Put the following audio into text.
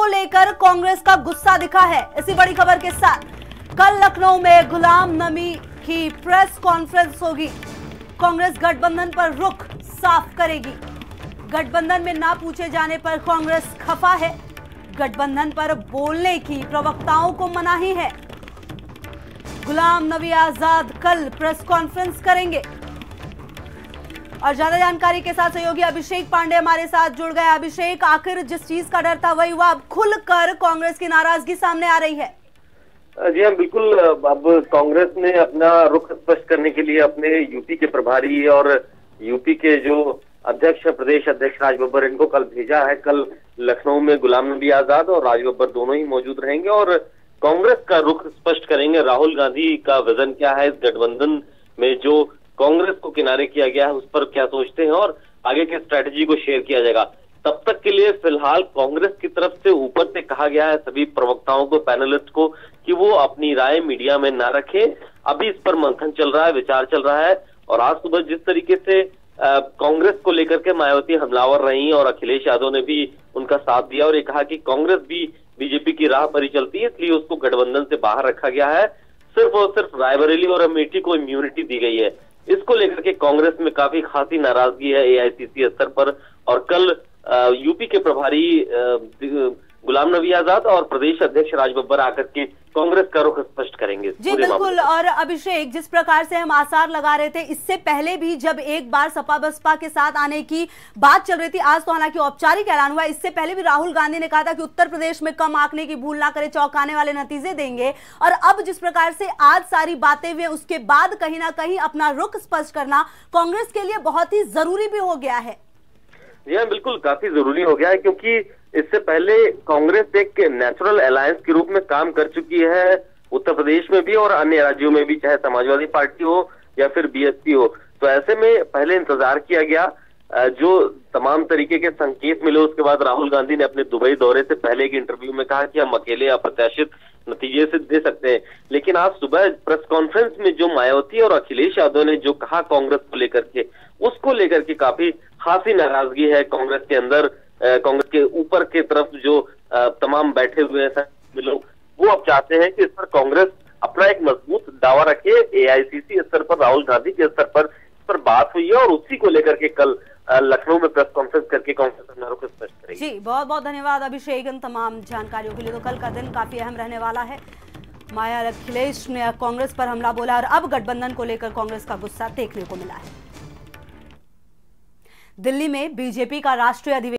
को लेकर कांग्रेस का गुस्सा दिखा है। इसी बड़ी खबर के साथ कल लखनऊ में गुलाम नबी की प्रेस कॉन्फ्रेंस होगी। कांग्रेस गठबंधन पर रुख साफ करेगी। गठबंधन में ना पूछे जाने पर कांग्रेस खफा है। गठबंधन पर बोलने की प्रवक्ताओं को मनाही है। गुलाम नबी आजाद कल प्रेस कॉन्फ्रेंस करेंगे। और ज्यादा जानकारी के साथ सहयोगी अभिषेक पांडे हमारे साथ जुड़ गए। अभिषेक, आखिर जिस चीज का डर था वही हुआ, अब खुलकर कांग्रेस की नाराजगी सामने आ रही है। जी हाँ, बिल्कुल। अब कांग्रेस ने अपना रुख स्पष्ट करने के लिए अपने यूपी के प्रभारी और यूपी के जो अध्यक्ष, प्रदेश अध्यक्ष राज बब्बर, इनको कल भेजा है। कल लखनऊ में गुलाम नबी आजाद और राज बब्बर दोनों ही मौजूद रहेंगे और कांग्रेस का रुख स्पष्ट करेंगे। राहुल गांधी का विजन क्या है, इस गठबंधन में जो कांग्रेस को किनारे किया गया है उस पर क्या सोचते हैं और आगे की स्ट्रेटेजी को शेयर किया जाएगा। तब तक के लिए फिलहाल कांग्रेस की तरफ से ऊपर से कहा गया है सभी प्रवक्ताओं को, पैनलिस्ट को, कि वो अपनी राय मीडिया में ना रखें। अभी इस पर मंथन चल रहा है, विचार चल रहा है। और आज सुबह जिस तरीके से कांग्रेस को लेकर के मायावती हमलावर रही और अखिलेश यादव ने भी उनका साथ दिया और ये कहा कि कांग्रेस भी बीजेपी की राह पर ही चलती है, इसलिए उसको गठबंधन से बाहर रखा गया है। सिर्फ और सिर्फ रायबरेली और अमेठी को इम्यूनिटी दी गई है। इसको लेकर के कांग्रेस में काफी खासी नाराजगी है एआईसीसी स्तर पर। और कल यूपी के प्रभारी गुलाम नबी आजाद और प्रदेश अध्यक्ष राज बब्बर आकर के कांग्रेस का रुख स्पष्ट करेंगे। जी बिल्कुल। और अभिषेक, जिस प्रकार से हम आसार लगा रहे थे, इससे पहले भी जब एक बार सपा बसपा के साथ आने की बात चल रही थी, आज तो हालांकि औपचारिक ऐलान हुआ, इससे पहले भी राहुल गांधी ने कहा था कि उत्तर प्रदेश में कम आंकने की भूल ना करे, चौंकाने वाले नतीजे देंगे। और अब जिस प्रकार से आज सारी बातें हुई, उसके बाद कहीं ना कहीं अपना रुख स्पष्ट करना कांग्रेस के लिए बहुत ही जरूरी भी हो गया है। जी हाँ, बिल्कुल, काफी जरूरी हो गया है, क्योंकि इससे पहले कांग्रेस एक नेचुरल अलायंस के रूप में काम कर चुकी है उत्तर प्रदेश में भी और अन्य राज्यों में भी, चाहे समाजवादी पार्टी हो या फिर बीएसपी हो। तो ऐसे में पहले इंतजार किया गया, जो तमाम तरीके के संकेत मिले उसके बाद राहुल गांधी ने अपने दुबई दौरे से पहले एक इंटरव्यू में कहा कि हम अकेले अप्रत्याशित नतीजे से दे सकते हैं। लेकिन आज सुबह प्रेस कॉन्फ्रेंस में जो मायावती और अखिलेश यादव ने जो कहा कांग्रेस को लेकर के, उसको लेकर के काफी खासी नाराजगी है कांग्रेस के अंदर। कांग्रेस के ऊपर के तरफ जो तमाम बैठे हुए हैं लोग, वो अब चाहते हैं कि इस पर कांग्रेस अपना एक मजबूत दावा रखे। एआईसीसी स्तर पर, राहुल गांधी के स्तर पर बात हुई है और उसी को लेकर के कल लखनऊ में प्रेस कॉन्फ्रेंस करके कांग्रेस अपना रुख स्पष्ट करेगी। जी, बहुत बहुत धन्यवाद अभिषेक इन तमाम जानकारियों के लिए। तो कल का दिन काफी अहम रहने वाला है। माया अखिलेश ने कांग्रेस पर हमला बोला और अब गठबंधन को लेकर कांग्रेस का गुस्सा देखने को मिला है। दिल्ली में बीजेपी का राष्ट्रीय अधिवेशन